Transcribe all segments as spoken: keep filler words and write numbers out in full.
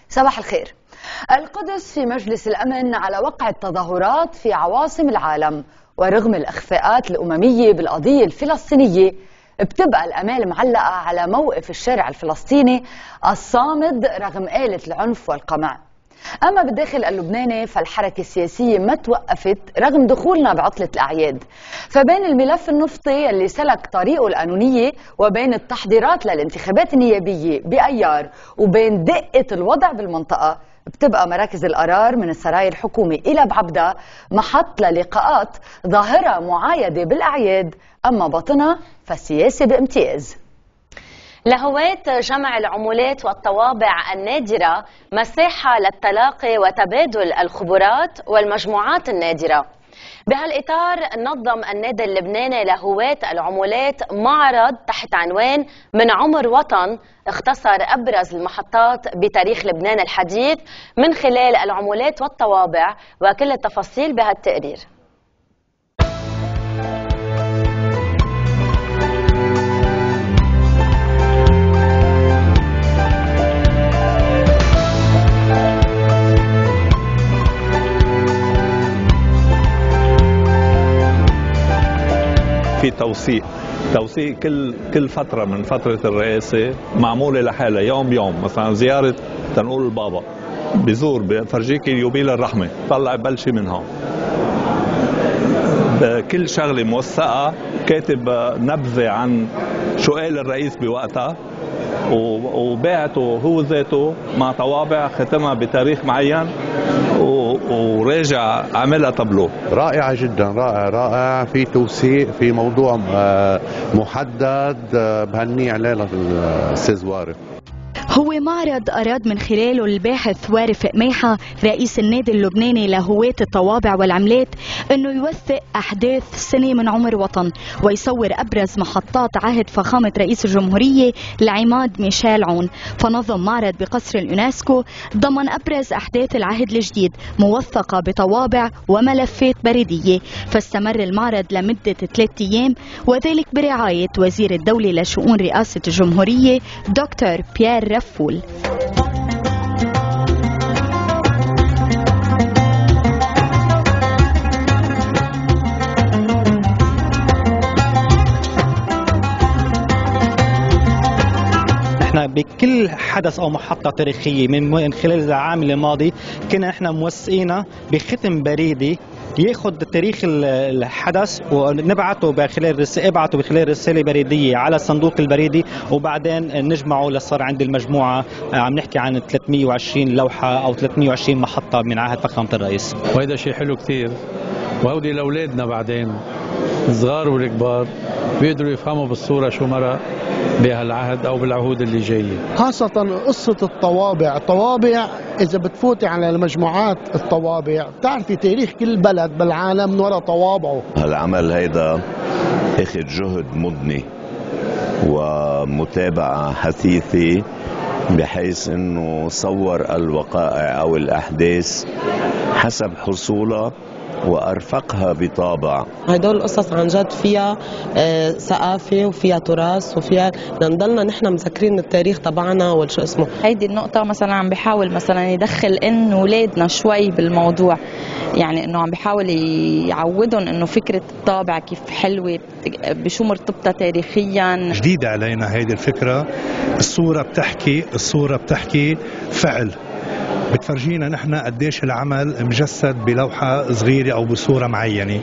صباح الخير. القدس في مجلس الأمن على وقع التظاهرات في عواصم العالم، ورغم الإخفاءات الأممية بالقضية الفلسطينية بتبقى الأمال معلقة على موقف الشارع الفلسطيني الصامد رغم آلة العنف والقمع. أما بالداخل اللبناني فالحركة السياسية ما توقفت رغم دخولنا بعطلة الأعياد، فبين الملف النفطي اللي سلك طريقه القانونية وبين التحضيرات للانتخابات النيابية بأيار وبين دقة الوضع بالمنطقة بتبقى مراكز القرار من السرايا الحكومي إلى بعبدة محط للقاءات ظاهرة معايدة بالأعياد، أما باطنها فالسياسة بامتياز. لهواة جمع العمولات والطوابع النادرة مساحة للتلاقي وتبادل الخبرات والمجموعات النادرة. بهالإطار نظم النادي اللبناني لهواة العمولات معرض تحت عنوان من عمر وطن، اختصر أبرز المحطات بتاريخ لبنان الحديث من خلال العمولات والطوابع، وكل التفاصيل بهالتقرير. في توثيق توثيق كل كل فتره من فتره الرئاسه معموله لحالها، يوم يوم. مثلا زياره تنقول البابا بزور بفرجيك يوبيل الرحمه، طلع بلشي من هون. كل شغله موثقه، كاتب نبذه عن شو قال الرئيس بوقتها وباعته هو ذاته مع طوابع ختمها بتاريخ معين وراجع عملها طابلو. رائعة جدا، رائع رائع. في توثيق، في موضوع محدد. بهني عليه الأستاذ وارف. هو معرض أراد من خلاله الباحث وارف قميحة رئيس النادي اللبناني لهواة الطوابع والعملات أنه يوثق أحداث سنة من عمر وطن ويصور أبرز محطات عهد فخامة رئيس الجمهورية لعماد ميشيل عون. فنظم معرض بقصر اليونسكو ضمن أبرز أحداث العهد الجديد موثقة بطوابع وملفات بريدية. فاستمر المعرض لمدة ثلاثة أيام، وذلك برعاية وزير الدولة لشؤون رئاسة الجمهورية دكتور بيير رفول. احنا بكل حدث او محطه تاريخيه من خلال العام الماضي كنا احنا موثقينها بختم بريدي ياخذ تاريخ الحدث ونبعته بخلال ابعته بخلال رساله بريديه على الصندوق البريدي، وبعدين نجمعه لصار عند المجموعه. عم نحكي عن ثلاثمية وعشرين لوحه او ثلاثمية وعشرين محطه من عهد فخامه الرئيس، وهذا شيء حلو كثير. وهودي لاولادنا بعدين الصغار والكبار بيقدروا يفهموا بالصوره شو مرق بهالعهد او بالعهود اللي جايه. خاصه قصه الطوابع، الطوابع اذا بتفوتي على المجموعات الطوابع بتعرفي تاريخ كل بلد بالعالم من وراء طوابعه. هالعمل هيدا اخذ جهد مضني ومتابعه حثيثه بحيث انه صور الوقائع او الاحداث حسب حصولها وارفقها بطابع. هدول القصص عن جد فيها آه ثقافه وفيها تراث وفيها نضلنا نحن مذكرين التاريخ تبعنا والشو اسمه. هيدي النقطه مثلا عم بحاول مثلا يدخل ان اولادنا شوي بالموضوع، يعني انه عم بحاول يعودهم انه فكره الطابع كيف حلوه بشو مرتبطه تاريخيا. جديده علينا هيدي الفكره. الصوره بتحكي الصوره بتحكي فعل، بتفرجينا نحن قديش العمل مجسد بلوحة صغيرة أو بصورة معينة.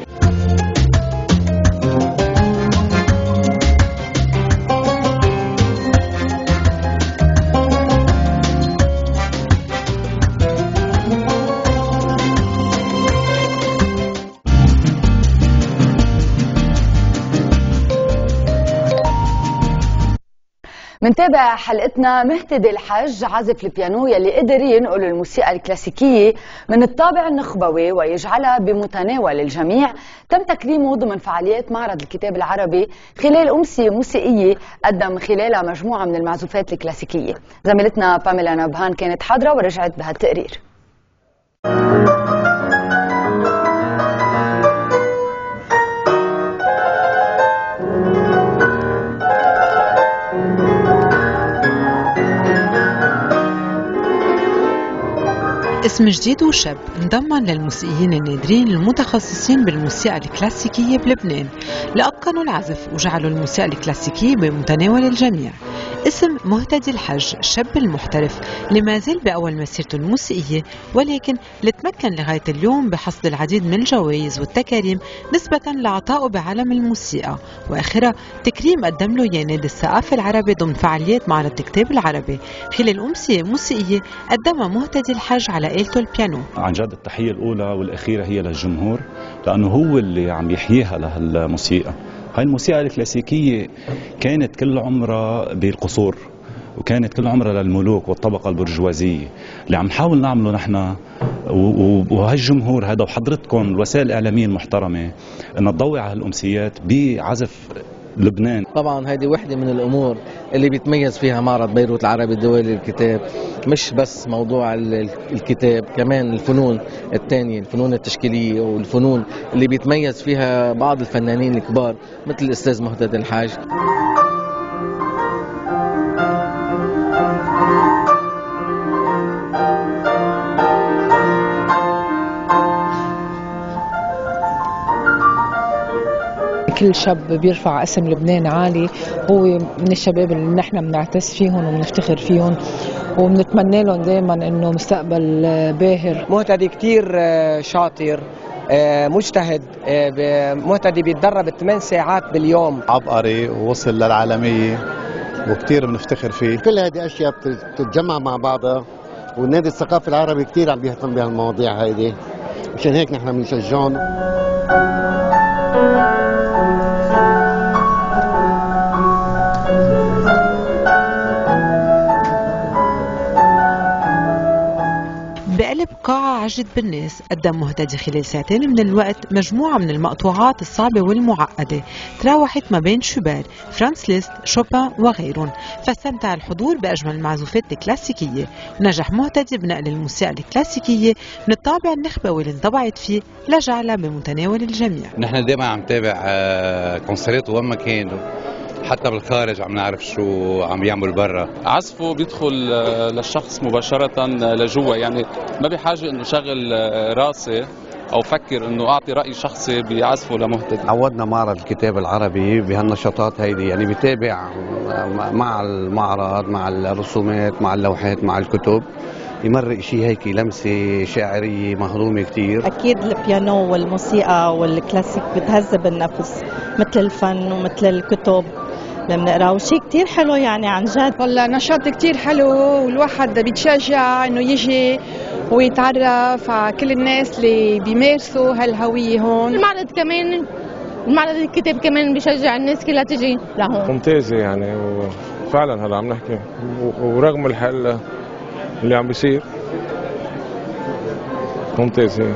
منتابع حلقتنا مهتدي الحج، عازف البيانو يلي قدر ينقل الموسيقى الكلاسيكية من الطابع النخبوي ويجعلها بمتناول الجميع. تم تكريمه ضمن فعاليات معرض الكتاب العربي خلال أمسية موسيقية قدم خلالها مجموعة من المعزوفات الكلاسيكية. زميلتنا باميلا نبهان كانت حاضرة ورجعت بهالتقرير. اسم جديد وشاب انضم للموسيقيين النادرين المتخصصين بالموسيقى الكلاسيكية بلبنان لأتقنوا العزف وجعلوا الموسيقى الكلاسيكية بمتناول الجميع. اسم مهتدي الحج، الشاب المحترف اللي ما زال بأول مسيرته الموسيقية، ولكن اللي تمكن لغاية اليوم بحصد العديد من الجوائز والتكاريم نسبة لعطائه بعالم الموسيقى، وآخرها تكريم قدم له إياه نادي الثقافة العربي ضمن فعاليات معرض الكتاب العربي خلال أمسية موسيقية قدمها مهتدي الحج على آلته البيانو. عن جد التحية الأولى والأخيرة هي للجمهور، لأنه هو اللي عم يحييها لهالموسيقى. هاي الموسيقى الكلاسيكية كانت كل عمرها بالقصور، وكانت كل عمرها للملوك والطبقة البرجوازية. اللي عم نحاول نعمله نحن وهالجمهور هذا وحضرتكم الوسائل الإعلامية المحترمة أن تضوي على هالأمسيات بعزف لبنان. طبعا هذه وحدة من الأمور اللي بيتميز فيها معرض بيروت العربي الدولي للكتاب، مش بس موضوع الكتاب، كمان الفنون الثانية، الفنون التشكيلية والفنون اللي بيتميز فيها بعض الفنانين الكبار مثل الأستاذ مهتدي الحاج. كل شاب بيرفع اسم لبنان عالي هو من الشباب اللي نحن بنعتز فيهم وبنفتخر فيهم وبنتمنى لهم دائما انه مستقبل باهر. مهتدي كتير شاطر، مجتهد، مهتدي بيتدرب ثمان ساعات باليوم. عبقري ووصل للعالمية وكتير بنفتخر فيه. كل هذه اشياء بتتجمع مع بعضها، والنادي الثقافي العربي كتير عم بيهتم بهالمواضيع هيدي، مشان هيك نحن بنشجعهم. بقلب قاعة عجت بالناس قدم مهتدي خلال ساعتين من الوقت مجموعة من المقطوعات الصعبة والمعقدة تراوحت ما بين شوبير، فرانس ليست، شوبان وغيرهم، فاستمتع الحضور بأجمل المعزوفات الكلاسيكية. ونجح مهتدي بنقل الموسيقى الكلاسيكية من الطابع النخبوي اللي انطبعت فيه لجعلها بمتناول الجميع. نحن دائما عم نتابع كونسرات وين ما كانوا، حتى بالخارج عم نعرف شو عم يعمل برا. عزفه بيدخل للشخص مباشرة لجوا، يعني ما بحاجة انه شغل راسي او فكر انه اعطي رأي شخصي بعزفه لمهتدي. عودنا معرض الكتاب العربي بهالنشاطات هيدي، يعني بيتابع مع المعرض، مع الرسومات، مع اللوحات، مع الكتب، يمرق شيء هيك لمسه شاعريه مهضومه كثير. اكيد البيانو والموسيقى والكلاسيك بتهذب النفس مثل الفن ومثل الكتب اللي بنقراه، شيء كثير حلو يعني عن جد. والله نشاط كثير حلو، والواحد بيتشجع انه يجي ويتعرف على كل الناس اللي بيمارسوا هالهويه هون. المعرض كمان، المعرض الكتاب كمان بيشجع الناس كلها تجي لهون. ممتازه يعني، وفعلا هلا عم نحكي ورغم الحل اللي عم بيصير ممتازه.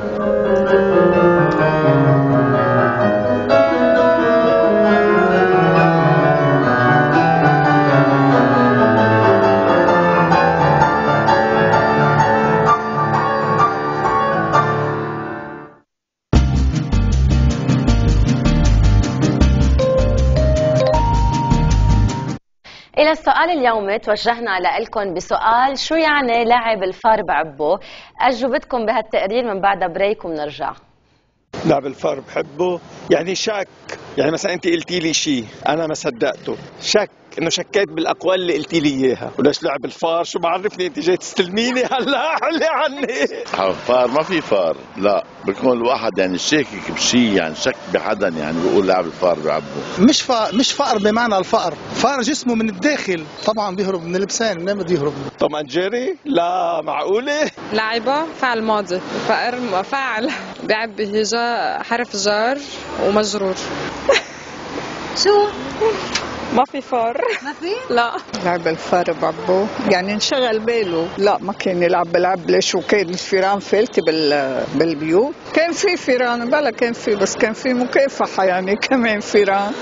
إلى السؤال اليومي توجهنا لكم بسؤال: شو يعني لاعب الفار بعبه؟ أجوبتكم بهالتقرير من بعد بريك وبنرجع. لاعب الفار بحبه يعني شك، يعني مثلا انت قلتي لي شيء انا ما صدقته، شك انه شكيت بالاقوال اللي قلتي لي اياها. وليش لاعب الفار؟ شو بعرفني انت جاي تستلميني هلا؟ حلي عني. فار ما في فار، لا بيكون الواحد يعني شاكك بشيء، يعني شك بحدا، يعني بيقول لاعب الفار بعبه. مش فار، مش فقر بمعنى الفقر، فار جسمه من الداخل، طبعا بيهرب من اللبسان، منين بده يهرب؟ طبعا جيري؟ لا معقوله؟ لاعبه فعل ماضي، فقر فاعل، بيعب هجاء حرف جار ومجرور. شو؟ ما في فار. ما في؟ لا. لعب الفار بعبه يعني انشغل باله، لا ما كان يلعب بالعب. ليش؟ وكان الفيران فلتي بال بالبيوت، كان في فيران بلا كان في، بس كان في مكافحه يعني كمان فيران.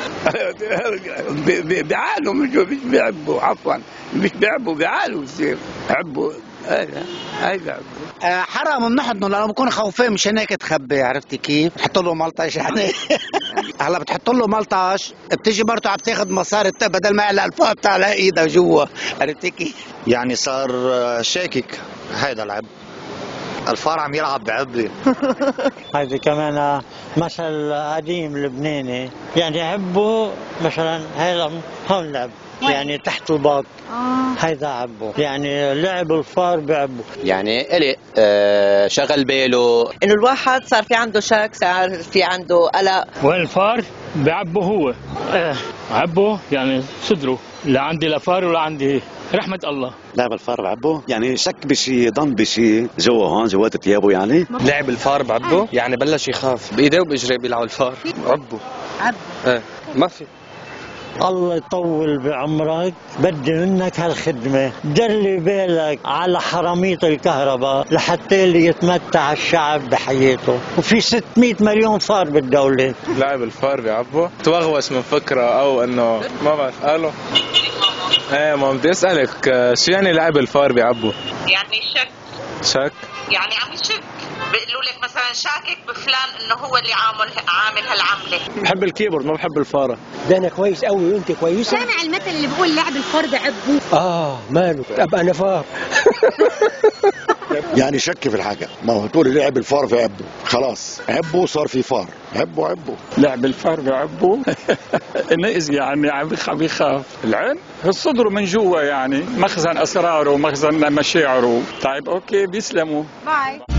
بيعالوا مش بيعبوا، عفوا مش بيعبوا، بيعالوا بصير عبوا. هذا هذا آه حرام بنحضنه لانه بكون خوفان، مشان هيك تخبي. عرفتي كيف؟ بتحط له ملطش يعني. هلا بتحط له ملطش، بتيجي مرته عم تاخذ مصاري بدل ما يعلق الفوق بتاع ايدها جوا. عرفتي كيف؟ يعني صار شاكك. هيدا العب الفار عم يلعب بعبي. هذه كمان مثل قديم لبناني، يعني عبوا مثلا هذا هون لعب يعني تحت الباط هيدا عبوا، يعني لعب الفار بعبوا، يعني قلق آه شغل باله انه الواحد صار في عنده شك، صار في عنده قلق. والفار بعبه هو آه عبه يعني صدره، لا عندي لا فار ولا عندي رحمة الله. لعب الفار بعبه يعني شك بشي، ضن بشي جوا هون جوات ثيابه. يعني لعب الفار بعبه يعني بلش يخاف بايديه وباجريه بيلعب الفار عبه عبه ايه ما في. الله يطول بعمرك، بدي منك هالخدمة، دلي بالك على حرامية الكهرباء لحتى اللي يتمتع الشعب بحياته، وفي ستمية مليون فار بالدولة. لاعب الفار بعبه توغوش من فكرة او انه ما بعرف قالوا ايه. ما بدي اسألك شو يعني لاعب الفار بعبه؟ يعني شك شك يعني عم يشك، بيقولوا لك مثلا شاكك بفلان انه هو اللي عامل عامل هالعمله. بحب الكيبورد ما بحب الفاره. ده انا كويس قوي وانت كويسه. سامع المثل اللي بقول لعب الفار بعبه؟ اه ماله ابقى انا فار. يعني شك في الحاجه، ما هو تقول لعب الفار في عبه، خلاص عبه صار في فار، عبه عبه لعب الفار بعبه. نئز يعني عم بيخاف. العين الصدر من جوا، يعني مخزن اسراره ومخزن مشاعره. طيب اوكي بيسلموا. باي.